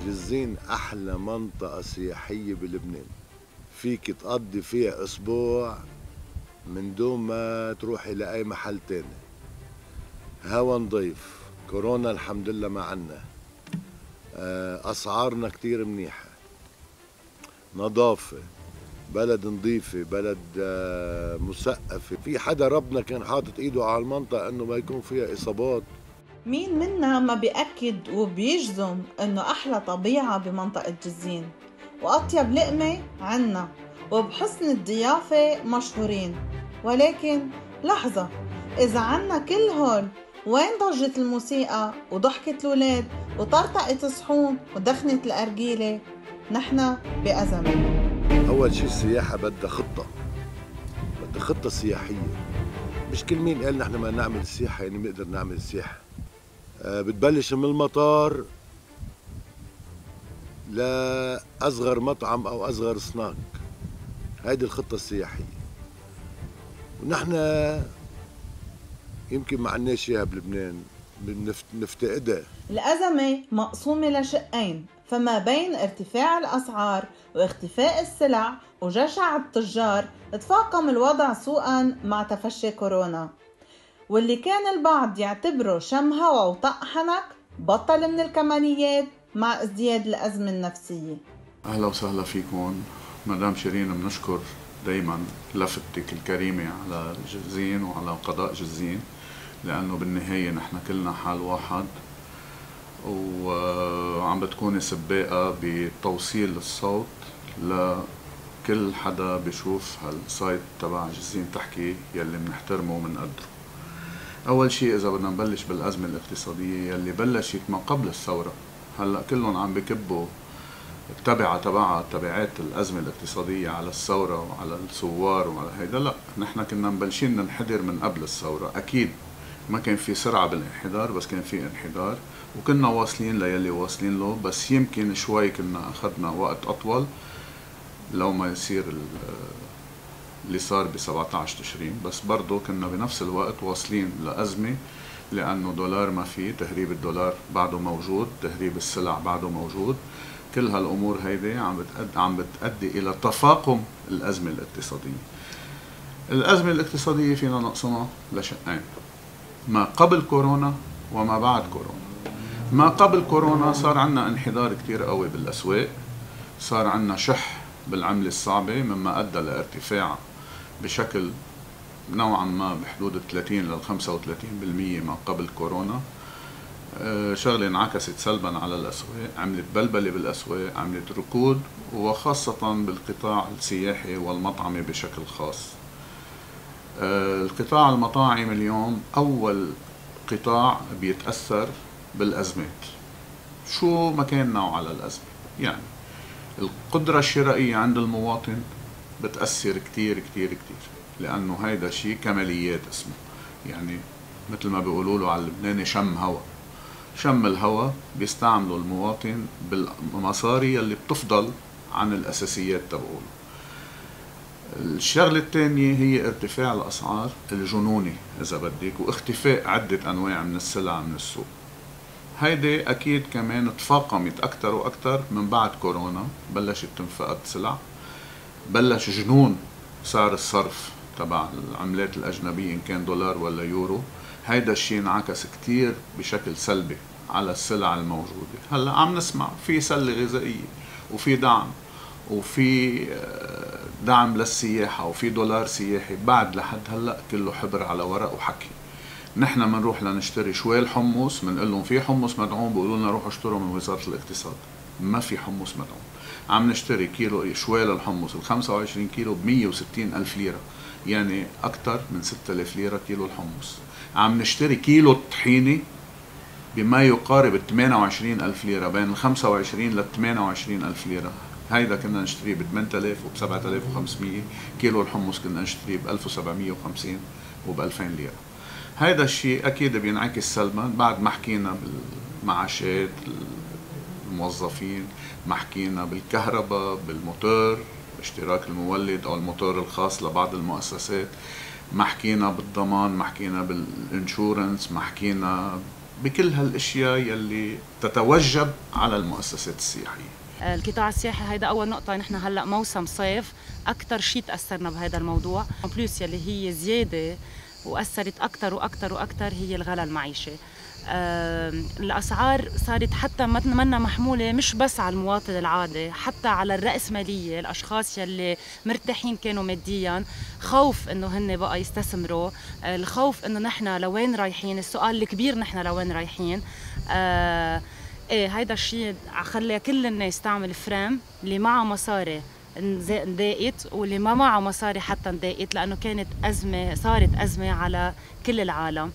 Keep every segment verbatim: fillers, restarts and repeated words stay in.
جزين أحلى منطقة سياحية بلبنان، فيك تقضي فيها أسبوع من دون ما تروحي لأي محل تاني. هوا نضيف، كورونا الحمد لله ما عنا، أسعارنا كتير منيحة، نظافة، بلد نظيفة، بلد مثقفة. في حدا ربنا كان حاطط ايده على المنطقة انه ما يكون فيها اصابات. مين منا ما بيأكد وبيجزم انه احلى طبيعة بمنطقة جزين واطيب لقمة عنا وبحسن الضيافة مشهورين. ولكن لحظة، اذا عنا كل هول وين ضجة الموسيقى وضحكة الولاد وطرطقة الصحون ودخنة الأرجيلة؟ نحن بأزمة. اول شي السياحة بدها خطة، بدها خطة سياحية. مش كل مين قال نحن ما نعمل سياحة يعني بنقدر نعمل سياحة. أه بتبلش من المطار لأصغر مطعم أو أصغر سناك، هيدي الخطة السياحية. ونحن يمكن ما عندناش اياها بلبنان، بنفتقدها. الأزمة مقسومة لشقين، فما بين ارتفاع الأسعار واختفاء السلع وجشع التجار تفاقم الوضع سوءا مع تفشي كورونا، واللي كان البعض يعتبره شم هوا وطق حنك بطل من الكماليات مع ازدياد الأزمة النفسية. أهلا وسهلا فيكم مدام شيرين. بنشكر دايما لفتك الكريمة على جزين وعلى قضاء جزين، لأنه بالنهاية نحن كلنا حال واحد، وعم بتكوني سباقة بتوصيل الصوت لكل حدا بيشوف هالسايت تبع جزين تحكي يلي بنحترمه ومنقدره. أول شيء إذا بدنا نبلش بالأزمة الاقتصادية يلي بلشت ما قبل الثورة، هلأ كلهم عم بكبوا التبعة تبعها تبعات الأزمة الاقتصادية على الثورة وعلى الثوار وعلى هيدا. لا، نحن كنا مبلشين ننحدر من قبل الثورة. أكيد ما كان في سرعة بالانحدار، بس كان في انحدار وكنا واصلين ليلي واصلين له، بس يمكن شوي كنا أخذنا وقت أطول لو ما يصير اللي صار ب سبعة عشر تشرين، بس برضه كنا بنفس الوقت واصلين لأزمة، لأنه دولار ما فيه، تهريب الدولار بعده موجود، تهريب السلع بعده موجود. كل هالأمور هيدي عم بتأدي, عم بتأدي إلى تفاقم الأزمة الاقتصادية. الأزمة الاقتصادية فينا نقسمها لشقين، ما قبل كورونا وما بعد كورونا. ما قبل كورونا صار عنا انحدار كتير قوي بالأسواق، صار عنا شح بالعملة الصعبة مما أدى لارتفاع بشكل نوعا ما بحدود ثلاثين لل خمسة وثلاثين بالمية ما قبل كورونا. شغلة انعكست سلبا على الأسواق، عملت بلبلة بالأسواق، عملت ركود، وخاصة بالقطاع السياحي والمطعمي بشكل خاص. القطاع المطاعم اليوم أول قطاع بيتأثر بالأزمات. شو مكاننا على الأزمة؟ يعني القدرة الشرائية عند المواطن بتأثر كتير كتير كتير، لأنه هيدا شيء كماليات اسمه، يعني مثل ما بيقولوا له على اللبناني شم هوا. شم الهوا بيستعملوا المواطن بالمصاري اللي بتفضل عن الأساسيات تبعوله. الشغلة الثانية هي ارتفاع الأسعار الجنوني إذا بدك، واختفاء عدة أنواع من السلع من السوق. هيدي أكيد كمان تفاقمت أكتر وأكتر من بعد كورونا، بلشت تنفقد سلع، بلش جنون سعر الصرف تبع العملات الأجنبية إن كان دولار ولا يورو. هيدا الشيء انعكس كتير بشكل سلبي على السلع الموجودة. هلأ عم نسمع في سلة غذائية وفي دعم وفي دعم للسياحة وفي دولار سياحي، بعد لحد هلأ كله حبر على ورق وحكي. نحن منروح لنشتري شوال حمص، منقول لهم في حمص مدعوم، بيقولوا لنا روحوا اشتروا من وزارة الاقتصاد. ما في حمص مدعوم. عم نشتري كيلو شوال الحمص ال خمسة وعشرين كيلو ب مية وستين ألف ليرة، يعني أكتر من ستة آلاف ليرة كيلو الحمص. عم نشتري كيلو الطحينة بما يقارب ثمانية وعشرين ألف ليرة، بين ال خمسة وعشرين ل ثمانية وعشرين ألف ليرة. هيدا كنا نشتريه ب ثمانية آلاف وب سبعة آلاف وخمسمية. كيلو الحمص كنا نشتريه ب ألف وسبعمية وخمسين وب ألفين ليرة. هيدا الشيء أكيد بينعكس سلبا. بعد ما حكينا بالمعاشات الموظفين، ما حكينا بالكهرباء، بالموتور، اشتراك المولد أو الموتور الخاص لبعض المؤسسات، ما حكينا بالضمان، ما حكينا بالانشورنس، ما حكينا بكل هالاشياء يلي تتوجب على المؤسسات السياحيه. القطاع السياحي هيدا اول نقطه، نحن هلا موسم صيف اكثر شيء تاثرنا بهذا الموضوع، بلس يلي هي زياده واثرت اكثر واكثر واكثر هي الغلاء المعيشي. آه الاسعار صارت حتى منا محموله مش بس على المواطن العادي، حتى على الرأسماليه، الاشخاص يلي مرتاحين كانوا ماديا، خوف انه هن بقى يستثمروا، آه الخوف انه نحن لوين رايحين، السؤال الكبير نحن لوين رايحين. آه ايه هيدا الشيء خلى كل الناس تعمل فريم، اللي معها مصاري انضايقت واللي ما معها مصاري حتى انضايقت، لانه كانت ازمه، صارت ازمه على كل العالم.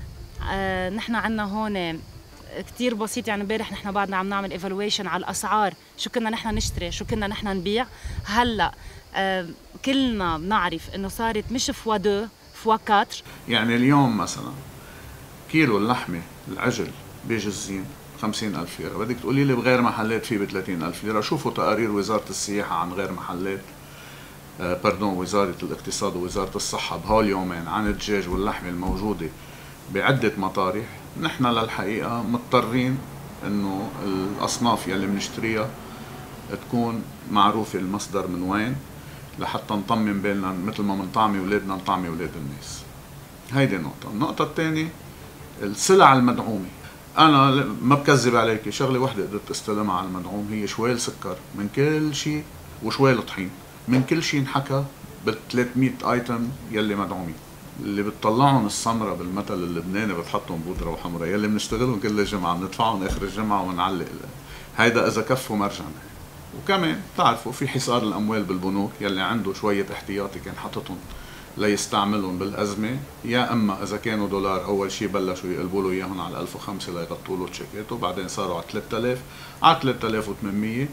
آه نحن عنا هون كتير بسيط، يعني امبارح نحن بعدنا عم نعمل ايفالويشن على الاسعار، شو كنا نحن نشتري، شو كنا نحن نبيع. هلا آه كلنا بنعرف انه صارت مش فوا دو فوا كاتر. يعني اليوم مثلا كيلو اللحمه العجل بجزين خمسين ألف ليرة، بدك تقولي لي بغير محلات فيه ب ثلاثين ألف ليرة. شوفوا تقارير وزارة السياحة عن غير محلات، آه باردون وزارة الاقتصاد ووزارة الصحة بهول يومين عن الدجاج واللحمة الموجودة بعدة مطارح. نحن للحقيقة مضطرين انه الاصناف يلي بنشتريها تكون معروفة المصدر من وين، لحتى نطمن بالنا مثل ما بنطعمي اولادنا نطعمي اولاد الناس. هيدي نقطة. النقطة الثانية السلع المدعومة. انا ما بكذب عليك، شغله وحده قدرت استلمها على المدعوم هي شويل سكر من كل شيء وشويل طحين من كل شيء انحكى بال ثلاثمية ايتم يلي مدعومين، اللي بتطلعهم السمره بالمثل اللبناني بتحطهم بودره وحمراء، يلي بنشتغلهم كل الجمعه بندفعهم اخر الجمعه ونعلق. هيدا اذا كفوا مرجعنا. وكمان بتعرفوا في حصار الاموال بالبنوك، يلي عنده شويه احتياطي كان حاططهم ليستعملهم بالأزمة، يا أما إذا كانوا دولار أول شيء بلشوا يقلبوا له إياهم على ألف وخمسة ليغطوا له تشيكات، وبعدين صاروا على ثلاثة آلاف، على ثلاثة آلاف وثمانمية،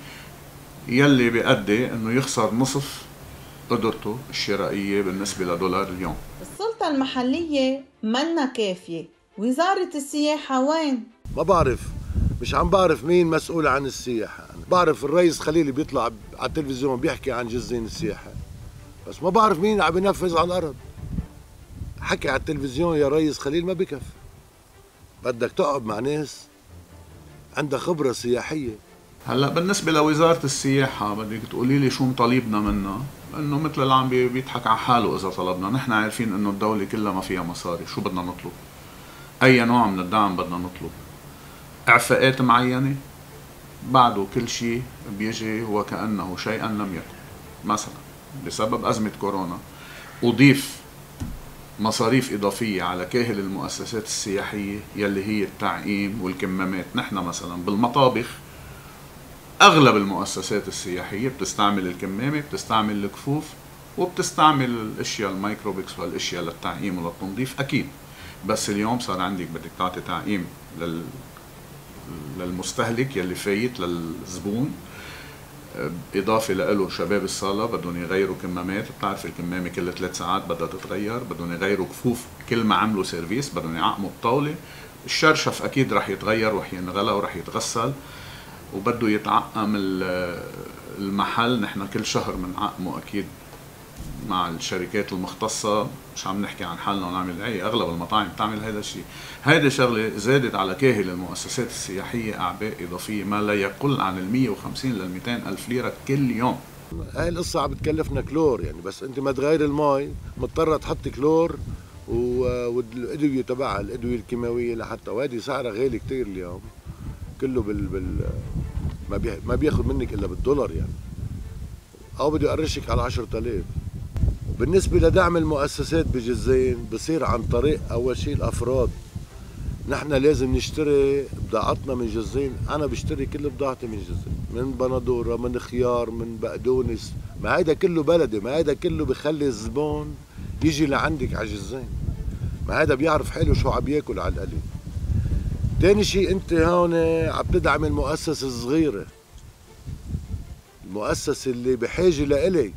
يلي بيؤدي إنه يخسر نصف قدرته الشرائية بالنسبة لدولار اليوم. السلطة المحلية منا كافية، وزارة السياحة وين؟ ما بعرف، مش عم بعرف مين مسؤول عن السياحة. بعرف الرئيس خليل بيطلع على التلفزيون بيحكي عن جزين السياحة، بس ما بعرف مين عم ينفذ على الارض. حكي على التلفزيون يا ريس خليل ما بكفي، بدك تقعد مع ناس عندها خبره سياحيه. هلا بالنسبه لوزاره السياحه بدك تقولي لي شو مطالبنا منها؟ انه مثل اللي عم بيضحك على حاله اذا طلبنا. نحن عارفين انه الدوله كلها ما فيها مصاري، شو بدنا نطلب؟ اي نوع من الدعم بدنا نطلب؟ اعفاءات معينه؟ بعده كل شيء بيجي وكانه شيئا لم يكن. مثلا بسبب أزمة كورونا أضيف مصاريف إضافية على كاهل المؤسسات السياحية يلي هي التعقيم والكمامات. نحن مثلا بالمطابخ أغلب المؤسسات السياحية بتستعمل الكمامة، بتستعمل الكفوف، وبتستعمل الأشياء الميكروبكس والأشياء للتعقيم وللتنظيف أكيد. بس اليوم صار عندك بدك تعطي تعقيم لل... للمستهلك يلي فايت للزبون، إضافة له شباب الصالة بدهم يغيروا كمامات. بتعرف الكمامة كل ثلاث ساعات بدها تتغير، بدهم يغيروا كفوف كل ما عملوا سيرفيس، بدهم يعقموا الطاولة. الشرشف أكيد رح يتغير ورح ينغلى ورح يتغسل، وبده يتعقم المحل. نحن كل شهر بنعقمه أكيد مع الشركات المختصة، مش عم نحكي عن حالنا ونعمل أي، أغلب المطاعم بتعمل هذا الشيء. هيدي شغلة زادت على كاهل المؤسسات السياحية أعباء إضافية ما لا يقل عن ال مية وخمسين لل مئتين ألف ليرة كل يوم. هاي القصة عم بتكلفنا كلور يعني، بس أنت ما تغير المي مضطرة تحط كلور والأدوية تبعها الأدوية الكيماوية لحتى، وهذه سعرها غالي كتير اليوم. كله بال, بال... ما, بي... ما بياخد منك إلا بالدولار يعني، أو بده يقرشك على عشرة آلاف. بالنسبة لدعم المؤسسات بجزين بصير عن طريق أول شيء الأفراد. نحن لازم نشتري بضاعتنا من جزين. أنا بشتري كل بضاعتي من جزين، من بندورة، من خيار، من بقدونس. ما هيدا كله بلدي، ما هيدا كله بخلي الزبون يجي لعندك على جزين. ما هيدا بيعرف حاله شو عم ياكل على القليل. تاني شيء أنت هون عم تدعم المؤسسة الصغيرة، المؤسسة اللي بحاجة لإلك.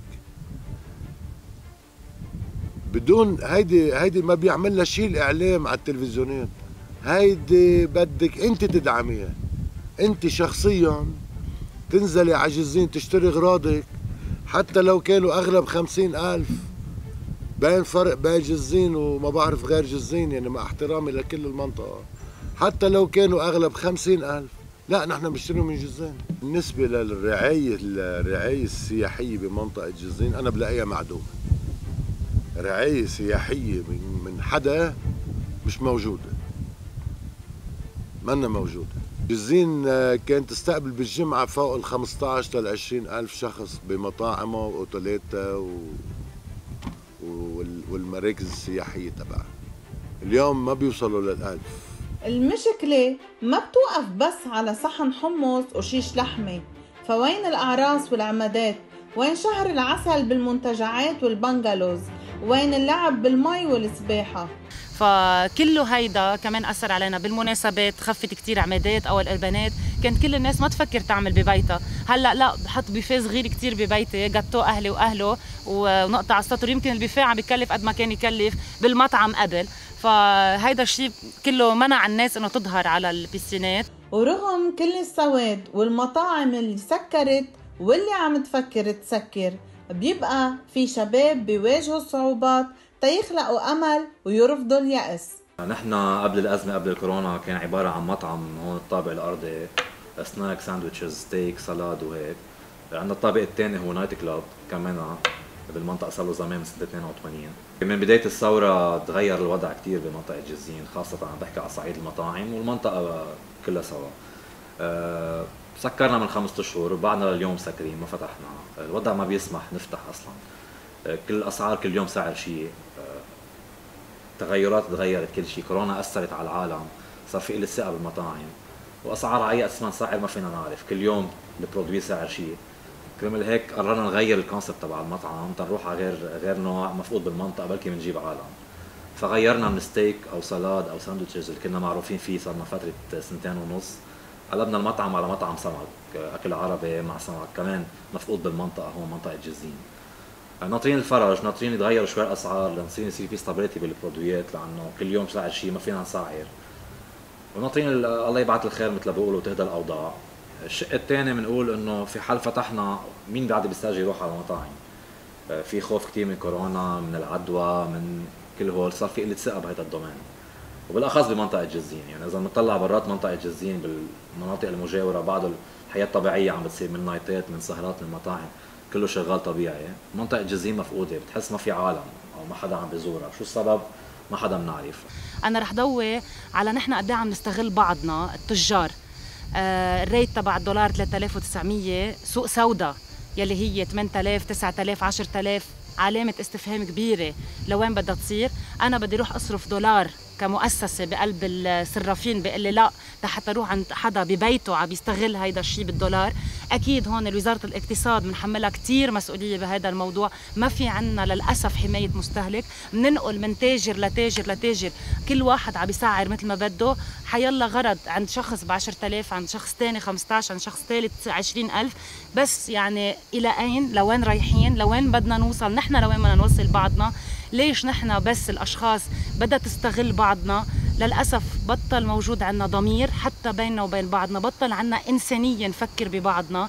بدون هيدي هيدي ما بيعمل لها شيء الاعلام على التلفزيونات. هيدي بدك انت تدعميها، انت شخصيا تنزلي على جزين تشتري اغراضك، حتى لو كانوا اغلب خمسين الف. باين فرق بين جزين وما بعرف غير جزين يعني، مع احترامي لكل المنطقة. حتى لو كانوا أغلب خمسين ألف، لا نحن بنشتري من جزين. بالنسبة للرعاية الرعاية السياحية بمنطقة جزين أنا بلاقيها معدومة. رعاية سياحية من من حدا مش موجودة، منا موجودة. جزين كانت تستقبل بالجمعة فوق ال خمسطعش لل عشرين ألف شخص بمطاعمها وأوتيلاتها و... والمراكز السياحية تبعها. اليوم ما بيوصلوا للألف. المشكلة ما بتوقف بس على صحن حمص وشيش لحمة، فوين الأعراس والعمادات؟ وين شهر العسل بالمنتجعات والبنغالوز؟ وين اللعب بالمي والسباحة؟ فكله هيدا كمان أثر علينا بالمناسبات، خفت كتير عمادات أو البنات كانت كل الناس ما تفكر تعمل ببيتها. هلا لا، بحط بيفيه صغير كتير ببيتي، جاتو أهلي وأهله ونقطع السطر، يمكن البيفيه عم بيكلف قد ما كان يكلف بالمطعم قبل. فهيدا الشيء كله منع الناس إنه تظهر على البيسينات. ورغم كل السواد والمطاعم اللي سكرت واللي عم تفكر تسكر، بيبقى في شباب بيواجهوا الصعوبات تيخلقوا أمل ويرفضوا اليأس. نحن قبل الأزمة قبل الكورونا كان عبارة عن مطعم هون الطابق الأرضي، سناك ساندويتشز ستيك سلاد وهيك. عندنا الطابق الثاني هو نايت كلاب كمان بالمنطقة، صار له زمان من سنة اثنين وثمانين. من بداية الثورة تغير الوضع كتير بمنطقة جزين، خاصة عم بحكي على صعيد المطاعم والمنطقة كلها سوا. أه سكرنا من خمسة أشهر وبعدنا لليوم مسكرين ما فتحنا، الوضع ما بيسمح نفتح أصلا. أه كل الأسعار كل يوم سعر شيء، أه تغيرات تغيرت كل شيء، كورونا أثرت على العالم، صار في قلة ثقة بالمطاعم وأسعار على أي أساس سعر ما فينا نعرف، كل يوم البرودوي سعر شيء. كرمال هيك قررنا نغير الكونسبت تبع المطعم، تنروح على غير غير نوع مفقود بالمنطقه بلكي بنجيب عالم. فغيرنا من ستيك او سلاد او ساندويتشز اللي كنا معروفين فيه صار لنا فتره سنتين ونص، قلبنا المطعم على مطعم سمك، اكل عربي مع سمك كمان مفقود بالمنطقه هون منطقه جزين. ناطرين الفرج، ناطرين يتغيروا شوي الاسعار لنصير يصير في ستابيليتي بالبرودويات، لانه كل يوم سعر شيء ما فينا نسعر، وناطرين الله يبعث الخير مثل ما بيقولوا وتهدى الاوضاع. الشق الثاني بنقول انه في حال فتحنا مين بعد بيستاجي يروح على المطاعم؟ في خوف كثير من كورونا، من العدوى، من كل هول، صار في قله ثقه بهذا الدومين وبالاخص بمنطقه جزين. يعني اذا بنطلع برات منطقه جزين بالمناطق المجاوره بعض الحياه الطبيعيه عم بتصير، من نايتات من سهرات من مطاعم كله شغال طبيعي. منطقه جزين مفقوده، بتحس ما في عالم او ما حدا عم بيزورها، شو السبب؟ ما حدا بنعرف. انا رح ضوي على نحن قد ايه عم نستغل بعضنا التجار. آه الريت تبع الدولار ثلاثة آلاف وتسعمية، سوق سودا يلي هي ثمانية آلاف تسعة آلاف عشرة آلاف، علامة استفهام كبيرة لوين بدها تصير. أنا بدي أروح أصرف دولار كمؤسسة بقلب الصرافين بيقول لي لا، حتى أروح عند حدا ببيته عم يستغل هيدا الشيء بالدولار. أكيد هون وزارة الاقتصاد بنحملها كتير مسؤولية بهذا الموضوع. ما في عنا للأسف حماية مستهلك، بننقل من تاجر لتاجر لتاجر، كل واحد عم يسعر مثل ما بده، حيلا غرض عند شخص ب عشرة آلاف، عند شخص ثاني خمسة عشر، عند شخص ثالث عشرين ألف. بس يعني إلى أين؟ لوين رايحين؟ لوين بدنا نوصل؟ نحن لوين بدنا نوصل بعضنا؟ ليش نحن بس الأشخاص بدها تستغل بعضنا؟ للأسف بطل موجود عنا ضمير حتى بيننا وبين بعضنا، بطل عنا إنسانية نفكر ببعضنا.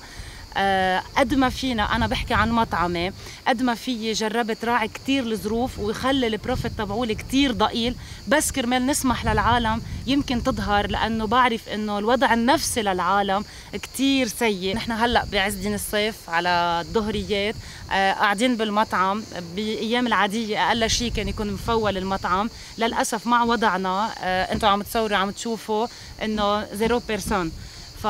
أه قد ما فينا، أنا بحكي عن مطعمي، قد ما في جربت راعي كتير الظروف ويخلي البروفيت تبعولي كتير ضئيل بس كرمال نسمح للعالم يمكن تظهر، لأنه بعرف إنه الوضع النفسي للعالم كتير سيء. نحن هلأ بعز دين الصيف على الظهريات، أه قاعدين بالمطعم، بأيام العادية أقل شيء كان يكون مفول المطعم. للأسف مع وضعنا أه أنتوا عم تصوروا عم تشوفوا إنه زيرو بيرسون. ف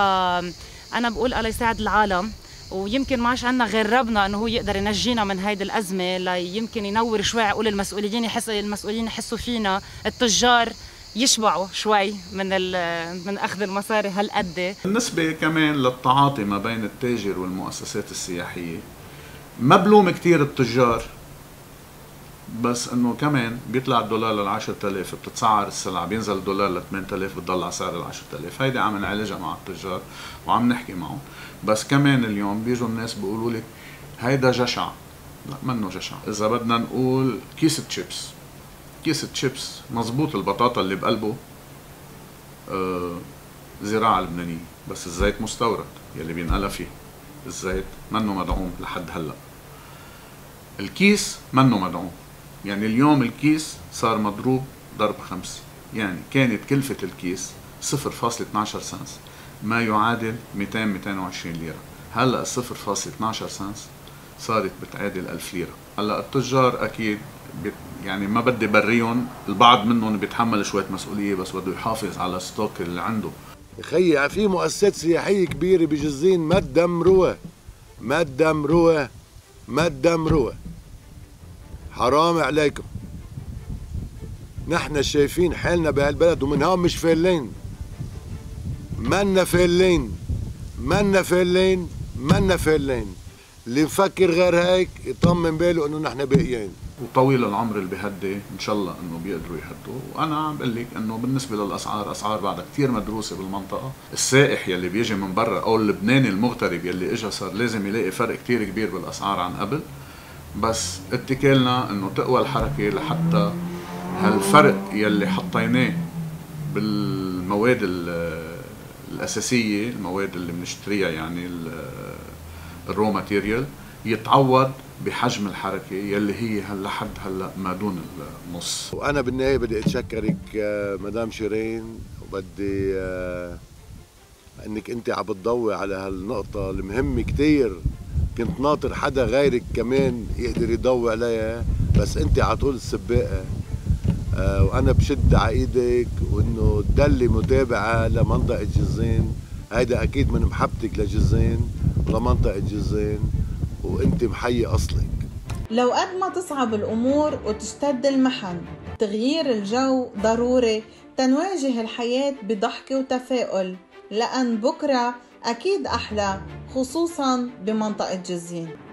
أنا بقول الله يساعد العالم، ويمكن ماش عنا غير ربنا إنه هو يقدر ينجينا من هيدي الأزمة، لا يمكن ينور شوي عقول المسؤولين، يحس المسؤولين يحسوا فينا، التجار يشبعوا شوي من من أخذ المصاري هالقد. بالنسبة كمان للتعاطي ما بين التاجر والمؤسسات السياحية، ما بلوم كتير التجار، بس انه كمان بيطلع الدولار لل عشرة آلاف، بتتسعر السلعه، بينزل الدولار ل ثمانية آلاف، بتضل على سعر ال عشرة آلاف. هيدي عم نعالجها مع التجار وعم نحكي معهم. بس كمان اليوم بيجوا الناس بيقولوا لك هيدا جشع. لا، منه جشع. اذا بدنا نقول كيس تشيبس، كيس تشيبس مزبوط البطاطا اللي بقلبه آه زراعه لبنانيه، بس الزيت مستورد يلي بينقلى فيه، الزيت منه مدعوم لحد هلا. الكيس منه مدعوم، يعني اليوم الكيس صار مضروب ضرب خمسة. يعني كانت كلفة الكيس صفر فاصلة اثناشر سنس ما يعادل مئتين مئتين وعشرين ليرة. هلا صفر فاصلة اثناشر سنس صارت بتعادل ألف ليرة. هلا التجار اكيد يعني ما بدي بريهم، البعض منهم بيتحمل شوية مسؤولية بس بده يحافظ على الستوك اللي عنده. خيي في مؤسسات سياحية كبيرة بجزين ما تدمروها، ما تدمروها، ما تدمروها، حرام عليكم. نحن شايفين حالنا بهالبلد ومن هون مش فالين، منا فالين، منا فالين، منا فالين. اللي مفكر غير هيك يطمن باله انه نحن باقيين. وطويل العمر اللي بيهدي ان شاء الله انه بيقدروا يهدوا. وانا عم بقول لك انه بالنسبه للاسعار، اسعار بعدها كثير مدروسه بالمنطقه. السائح يلي بيجي من برا او اللبناني المغترب يلي اجى صار لازم يلاقي فرق كثير كبير بالاسعار عن قبل، بس اتكلنا انه تقوى الحركه لحتى هالفرق يلي حطيناه بالمواد الاساسيه، المواد اللي بنشتريها يعني الرو ماتيريال، يتعوض بحجم الحركه يلي هي هلا حد هلا ما دون النص. وانا بالنهايه بدي اتشكرك مدام شيرين، وبدي انك انت عم بتضوي على هالنقطه المهمه كثير. كنت ناطر حدا غيرك كمان يقدر يضوي عليها، بس انت على طول السباقه. وانا بشد على ايدك وانه تضلي متابعه لمنطقه جزين. هيدا اكيد من محبتك لجزين ولمنطقه جزين، وانت محيي اصلك. لو قد ما تصعب الامور وتشتد المحن، تغيير الجو ضروري تنواجه الحياه بضحك وتفاؤل، لان بكره اكيد احلى، خصوصا بمنطقه جزين.